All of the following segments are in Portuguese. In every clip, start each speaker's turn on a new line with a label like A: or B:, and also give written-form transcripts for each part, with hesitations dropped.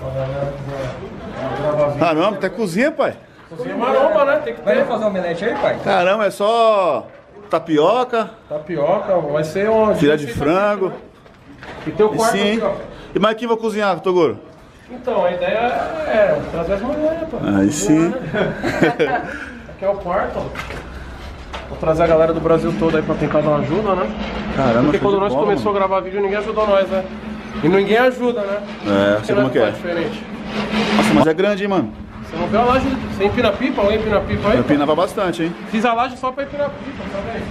A: Caramba, até cozinha, pai.
B: Cozinha maromba, né? Tem que ter.
C: Vai fazer um omelete aí, pai?
A: Caramba, é só tapioca,
B: Tapioca, vai ser um...
A: filé de frango.
B: E tem o
A: E
B: quarto
A: sim.
B: aqui, ó.
A: E mais aqui vai cozinhar, Toguro?
B: Então, a ideia é trazer as mulheres, pô.
A: Aí sim.
B: Aqui é o quarto, ó. Vou trazer a galera do Brasil todo aí pra tentar dar uma ajuda, né?
A: Caramba,
B: Porque
A: show
B: quando
A: de
B: nós
A: bola,
B: começamos a gravar vídeo, ninguém ajudou nós, né? E ninguém ajuda, né?
A: É, sei como que é.
B: Diferente.
A: Nossa, mas é grande, hein, mano?
B: Você não vê a laje? Você empina pipa? Ou empina pipa aí?
A: Eu empinava bastante, hein?
B: Fiz a laje só pra empinar pipa, tá vendo?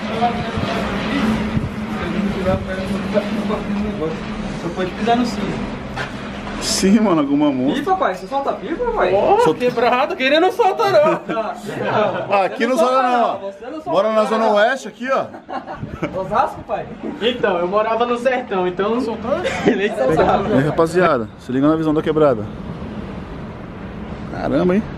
C: Você pode pisar no cinto.
A: Sim, mano, alguma monstro.
C: Pipa, pai? Você solta pipa, pai?
B: Ó, quebrado, querendo soltar não.
A: Ah, aqui não solta não. Bora na Zona Oeste aqui, ó.
C: Osasco, pai?
D: Então, eu morava no sertão, então nem soltava.
A: E aí, rapaziada, se liga na visão da quebrada. Caramba, hein?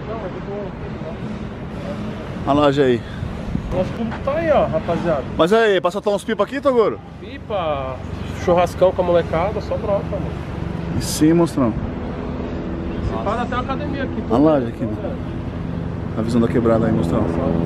A: A loja aí.
B: Nosso público tá aí, ó, rapaziada.
A: Mas aí, pra soltar uns pipa aqui, Toguro?
B: Pipa, churrascão com a molecada, só brota, mano.
A: E sim, monstrão.
B: Se faz até uma academia aqui.
A: A loja aqui, mano. A visão da quebrada aí, monstrão.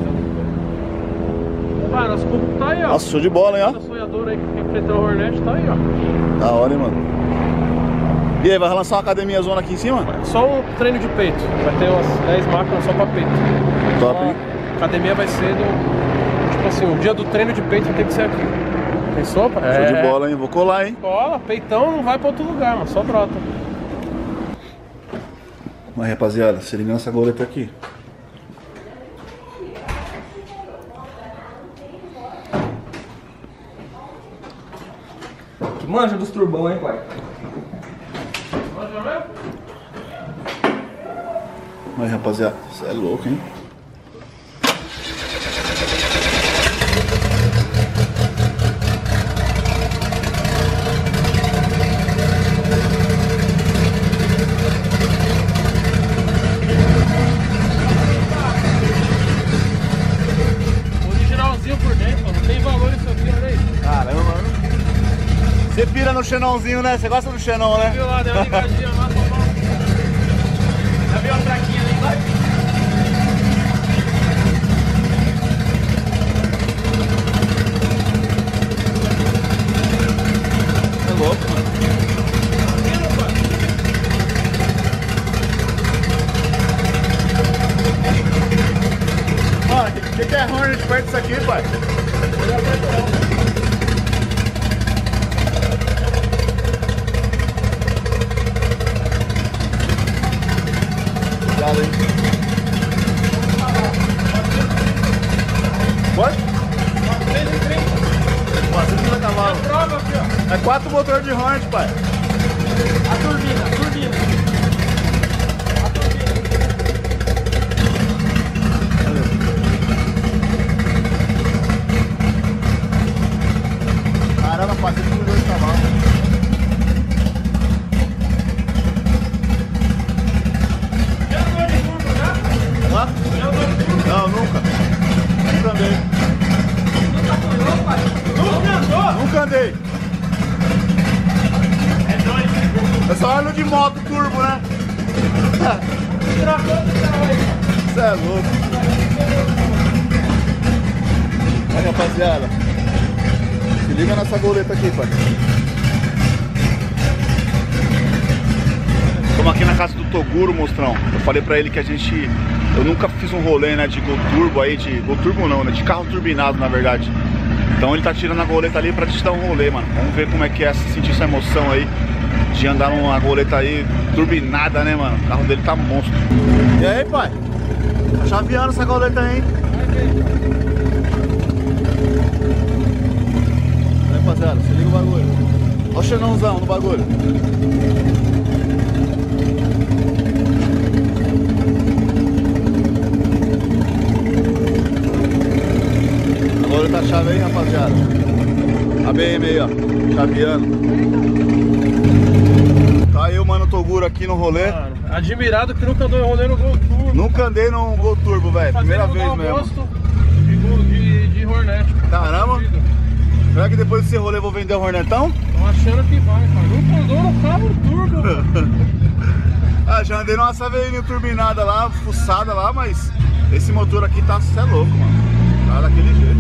B: Vai, nosso público tá aí, ó.
A: Nossa, show de bola, hein, ó.
B: Cada sonhador aí que quer enfrentar o Hornet tá aí, ó.
A: Da hora, hein, mano. E aí, vai lançar uma academia zona aqui em cima?
B: Só um treino de peito. Vai ter umas 10 máquinas só pra peito.
A: Top, hein?
B: A academia vai ser do... Tipo assim, o dia do treino de peito vai ter que ser aqui. Pensou, pai?
A: Show de bola, hein? Vou colar, hein?
B: Cola, peitão não vai pra outro lugar, mano. Só brota.
A: Mas, rapaziada, se liga nessa goleta aqui.
C: Que manja dos turbão, hein, pai?
A: Mas, rapaziada, você é louco, hein?
B: Originalzinho por dentro, não tem valor isso aqui, olha aí.
A: Caramba, mano. Você pira no Xenonzinho, né? Você gosta do Xenon, né?
B: Viu lá, deu uma ligadinha lá, só
D: Já viu a traquinha ali embaixo?
A: É louco, mano. Mano, o que é Hornet perto disso aqui, pai? Cuidado aí. Quanto? 430 cavalos.
B: prova aqui, ó.
A: É 4 motores de Hornet, pai.
D: A turbina, a turbina.
A: Caramba, 402 cavalos. Hã? Não, nunca. Nunca andei. Nunca andei. É só ano de moto turbo, né? Você é louco. Aí, rapaziada. Se liga nessa goleta aqui, pai. Estamos aqui na casa do Toguro, monstrão. Eu falei pra ele que eu nunca fiz um rolê, né, de Gol Turbo aí, de Gol Turbo não, né, de carro turbinado, na verdade. Então ele tá tirando a goleta ali pra te dar um rolê, mano. Vamos ver como é que é sentir essa emoção aí de andar numa goleta aí turbinada, né, mano. O carro dele tá monstro. E aí, pai? Tá chaveando essa goleta aí, hein? Aí, rapaziada, se liga o bagulho. Olha o Xenonzão no bagulho. Agora tá a chave aí, rapaziada. A BM aí, ó. Chaveando. Tá aí o mano Toguro aqui no rolê.
B: Mano, admirado que nunca andou em rolê no Gol Turbo.
A: Nunca andei num Gol Turbo, velho. Primeira vez mesmo.
B: De Hornet.
A: Caramba. Será que depois desse rolê eu vou vender o Hornetão?
B: Tô achando que vai, cara. Nunca andou no carro turbo.
A: Ah, já andei numa Saveirinha turbinada lá, fuçada lá, mas esse motor aqui tá, cê é louco, mano. Tá daquele jeito.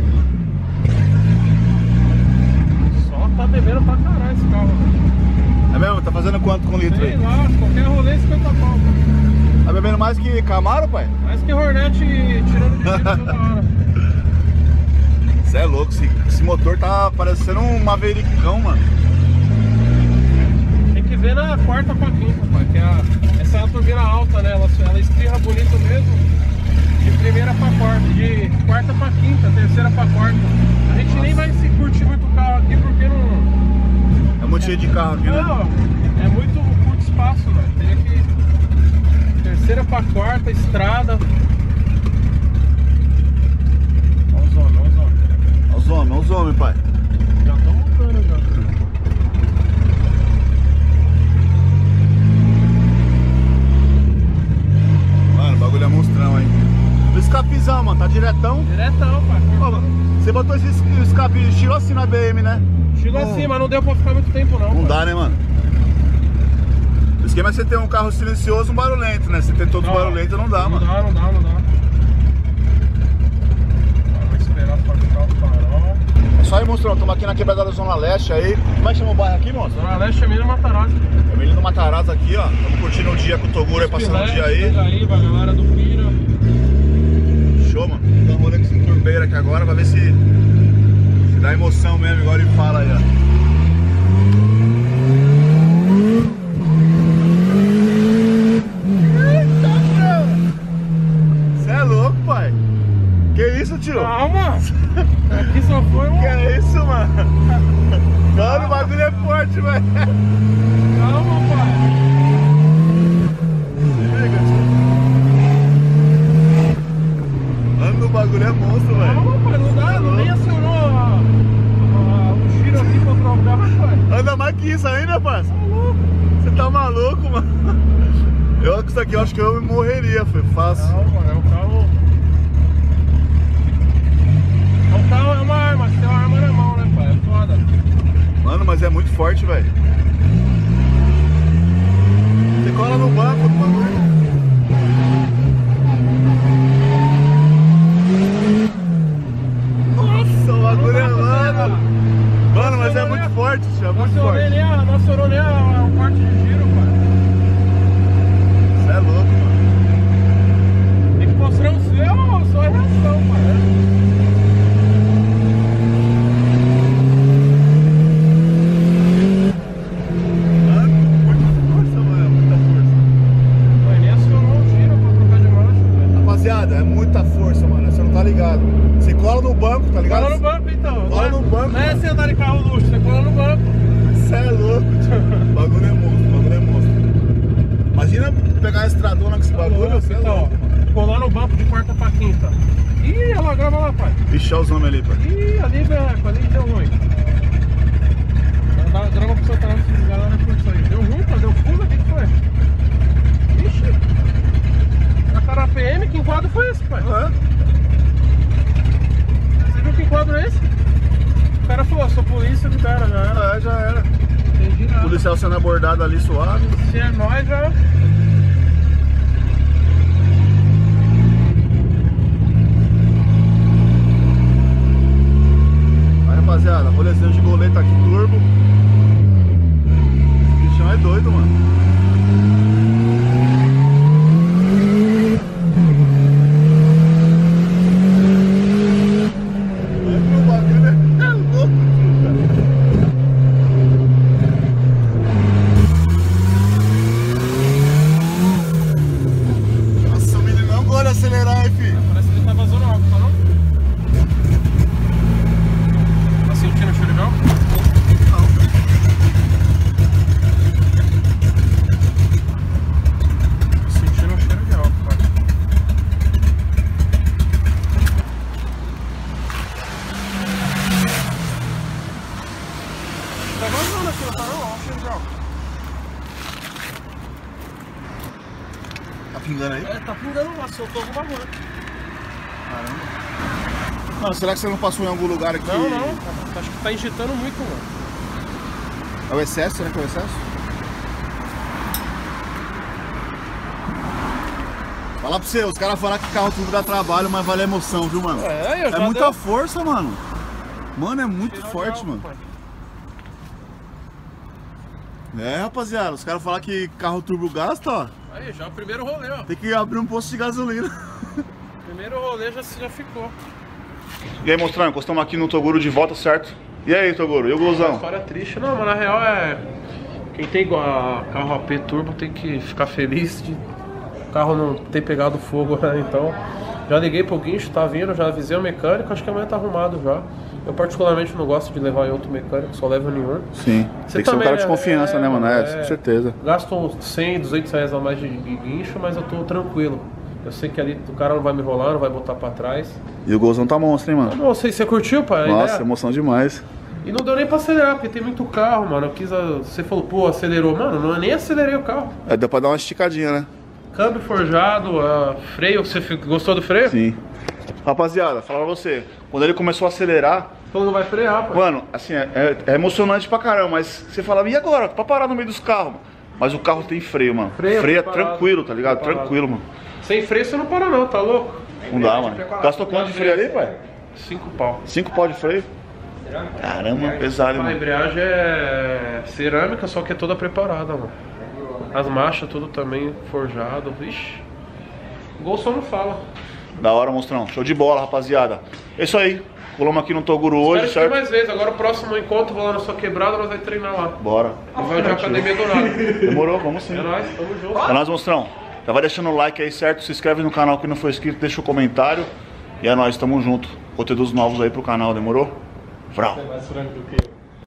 B: Só tá bebendo pra caralho esse carro.
A: É mesmo? Tá fazendo quanto com litro aí?
B: Sei lá, qualquer rolê 50 pau.
A: Tá bebendo mais que Camaro, pai?
B: Mais que Hornet tirando de giro toda hora.
A: Cê é louco, esse motor tá parecendo um Mavericão, mano.
B: Tem que ver na quarta pra quinta, pai. Que essa é a turbina alta, né? Ela espirra bonito mesmo. De primeira pra quarta, de quarta pra quinta, terceira pra quarta. A gente nem vai se curtir muito o carro aqui porque não.
A: É muito cheio de carro aqui, né?
B: Não, é muito curto espaço, velho. Tem aqui terceira pra quarta, estrada. Olha os homens, olha os homens.
A: Olha os homens, pai.
B: Já estão montando já.
A: Mano, o bagulho é monstrão, hein? O escapizão, mano, tá diretão.
B: Diretão, pai.
A: Ô, você botou esse escape, tirou assim na BM, né?
B: Chegou assim, mas não deu pra ficar muito tempo não.
A: Não
B: pai.
A: dá, né, mano? O esquema é você ter um carro silencioso e um barulhento, né? Se ter todos barulhentos, não dá,
B: Não
A: mano.
B: dá. Vamos esperar pra ficar o farol.
A: É só aí, monstrão, estamos aqui na quebrada da Zona Leste aí. Como é que chama o bairro aqui, monstro?
B: Zona Leste é Menino Matarazzo.
A: É Menino Matarazzo aqui, ó. Estamos curtindo o dia com o Toguro aí, passando o dia aí.
B: Pega aí, pra galera do Pira.
A: Show, mano. Vou dar um rolê com esse turbeiro aqui agora pra ver se dá emoção mesmo, igual ele fala aí, ó. Você é louco, pai? Que isso, tio?
B: Calma! Aqui só foi um...
A: Que é isso, mano? Mano, o bagulho é forte, velho.
B: Calma, pai!
A: Se liga, tio. Mano, o bagulho é monstro, velho.
B: Calma, pai, não dá, não nem acionou o giro aqui pra trocar, pai.
A: Anda mais que isso ainda, parça. Você tá maluco, mano? Eu com isso aqui, eu acho que eu morreria, foi fácil.
B: Não, mano, é um carro... O carro é uma arma, você tem uma arma na mão, né, pai? É foda.
A: Mano, mas é muito forte, velho. Você cola no banco do bagulho. Nossa, o bagulho é mano. Mano, mas é muito forte, tio, é muito forte.
B: Não acionou nem a parte de giro, pai.
A: Você é louco, mano.
B: Tem que mostrar o seu, só a reação, pai.
A: É muita força, mano. Você não tá ligado. Você cola no banco, tá ligado?
B: Cola no banco, então.
A: Cola no banco.
B: Não é você andar de carro luxo, você cola no banco.
A: Você é louco, tio. O bagulho é monstro, o bagulho é monstro. Imagina pegar a estradona com esse bagulho, você é
B: então,
A: louco, mano.
B: colar no banco de quarta pra quinta. Ih, ela grava lá, pai.
A: Ixi, olha os homens ali, pai.
B: Ih, ali, velho, ali deu ruim. Grava pro seu canal, se galera curte isso aí. Deu ruim, pai? Deu fuga? O que foi? Ixi. A cara PM, que enquadro foi esse, pai? Você viu que enquadro é esse? O cara falou, sou polícia, libera, já era.
A: É, já era.
B: Entendi nada.
A: O policial sendo abordado ali suave.
B: Se é nóis, já...
A: Aí, rapaziada, rolezinho de goleta aqui, turbo. O bichão é doido, mano. Tá pingando aí?
B: É, tá pingando lá, soltou alguma coisa.
A: Caramba. Mano, será que você não passou em algum lugar aqui?
B: Não, não. Acho que tá injetando muito, mano.
A: É o excesso? Será que é o excesso? Fala pra você, os caras falam que carro turbo dá trabalho, mas vale a emoção, viu, mano? É muita força, mano. Mano, é muito forte, mano. É, rapaziada, os caras falam que carro turbo gasta, ó.
B: Aí, já o primeiro rolê, ó.
A: Tem que abrir um posto de gasolina.
B: Primeiro rolê já ficou.
A: E aí, mostrando, encostamos aqui no Toguro de volta, certo? E aí, Toguro, e o Golzão?
B: História triste, não, mas na real é... Quem tem carro AP turbo tem que ficar feliz de o carro não ter pegado fogo, né? Então, já liguei pro guincho, tá vindo, já avisei o mecânico, acho que amanhã tá arrumado já. Eu particularmente não gosto de levar em outro mecânico, só levo nenhum.
A: Sim, tem que ser um cara de confiança, né, mano? Com certeza.
B: Gasto 100, 200 reais a mais de guincho, mas eu tô tranquilo. Eu sei que ali o cara não vai me rolar, não vai botar pra trás.
A: E o Golzão tá monstro, hein, mano?
B: Não sei, você curtiu, pai?
A: Nossa, emoção demais.
B: E não deu nem pra acelerar, porque tem muito carro, mano. Você falou, pô, acelerou. Mano, não, nem acelerei o carro.
A: É, deu pra dar uma esticadinha, né?
B: Câmbio forjado, freio, você gostou do freio?
A: Sim. Rapaziada, fala pra você, quando ele começou a acelerar...
B: Falou, não vai frear, pai.
A: Mano, assim, é emocionante pra caramba, mas você fala, e agora? Pra parar no meio dos carros, mano. Mas o carro tem freio, mano. Freio é tranquilo, tá ligado? Tranquilo, mano.
B: Sem freio você não para não, tá louco?
A: Não dá, mano. Gastou quanto de freio ali, pai?
B: 5 pau.
A: 5 pau de freio? Caramba, pesado,
B: A
A: mano.
B: embreagem é cerâmica, só que é toda preparada, mano. As marchas, tudo também forjado. Vixe. O Gol só não fala.
A: Da hora, monstrão. Show de bola, rapaziada. É isso aí. Pulamos aqui no Toguro hoje, certo?
B: Mais vezes. Agora o próximo encontro, vou lá na sua quebrada, nós vamos treinar lá.
A: Bora.
B: Vai de academia do nada.
A: Demorou, vamos sim.
B: É nóis, tamo junto.
A: É nóis, monstrão. Já vai deixando o like aí, certo? Se inscreve no canal que não for inscrito, deixa o comentário. E é nóis, tamo junto. Conteúdos novos aí pro canal, demorou? Vrau.
B: Mais frango do que eu.